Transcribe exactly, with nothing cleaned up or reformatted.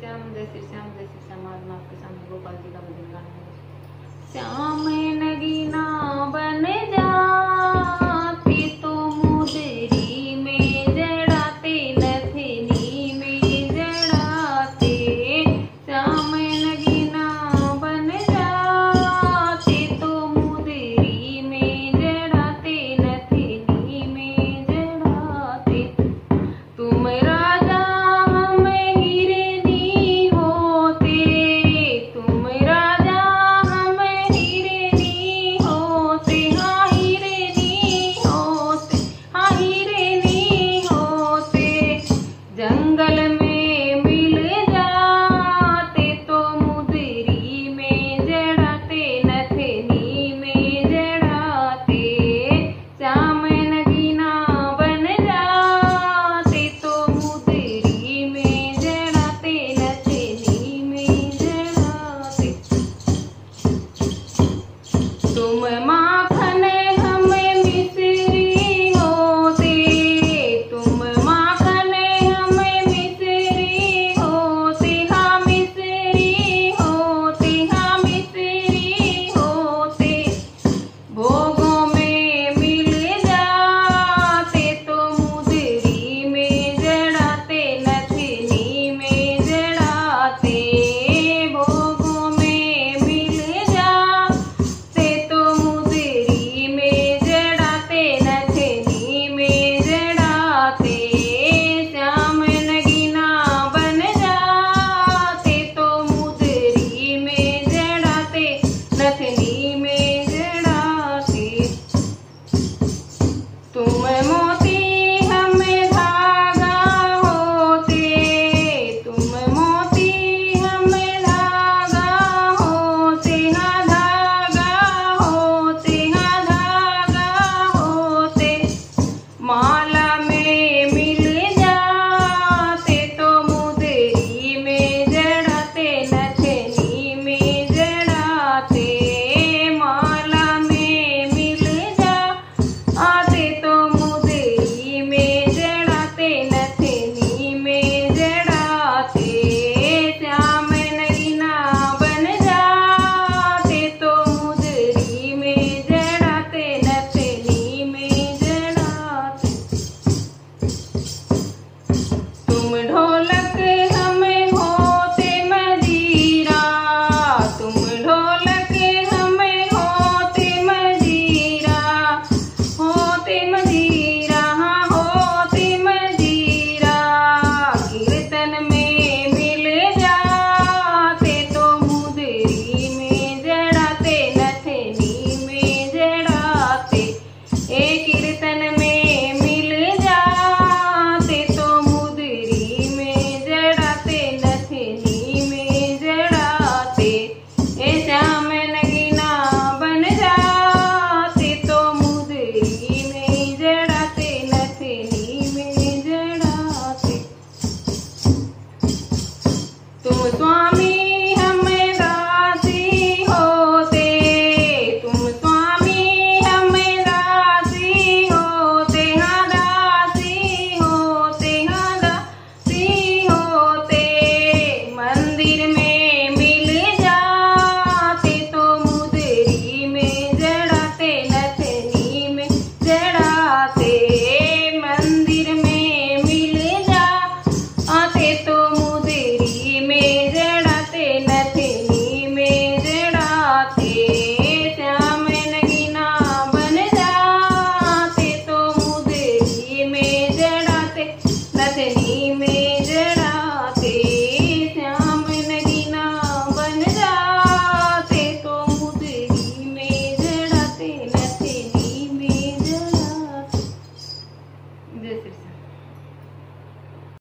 श्याम जय श्री श्याम जय श्री श्याम। आज मैं आपके सामने गोपाल जी का भजन गाने वाली। श्याम नगीना बन जाती तो मुदरी में जड़ाते नथनी में जड़ाते। श्याम नगीना बन जाती तो मुदरी में जड़ाते नथनी में जड़ाते। तुम राजा हमें हिरनी होते, तुम राजा हमें हिरनी होते। हाँ हिरनी होते, हाँ हिरनी होते। जंगल में मिल जाते तो मुदरी में जड़ाते नथनी में जड़ाते। श्याम नगीना बन जाते तो मुदरी में जड़ाते नथनी में जड़ाते। तुम माखन हमें मिश्री होते, तुम माखन हमें मिश्री होते। हाँ मिश्री होते, हाँ मिश्री होते। भोगों में मिल जाते तो मुदरी में जड़ाते नथनी में जड़ाते। भोगों में मिल जाते तो मुदरी में जड़ाते नथनी में जड़ाते। श्याम नगीना बन जाते तो मुदरी में जड़ाते नथनी में जड़ाते। तुम मोती हमें धागा होते, तुम मोती हमें धागा होते। हाँ धागा होते, हाँ धागा होते। माला में मिल जाते तो मुदरी में जड़ाते नथनी में जड़ाते। माला में मिल जाते तो मुदरी में जड़ाते नथनी में जड़ाते। श्याम नगीना बन जाते तो मुदरी में जड़ाते नथनी में जड़ाते। तुम ढोलक हमें होते मजीरा, तुम ढोलक हमें होते मजीरा, होते मजीरा। हाँ होते मजीरा। कीर्तन में मिल जाते तो मुदरी में जड़ाते नथनी में जड़ाते। ए कीर्तन में मिल जाते तो मुदरी में जड़ाते नथनी में जड़ाते। ए श्याम नगीना बन जाते तो मुदरी में जड़ाते नथनी में जड़ाते। तुम स्वामी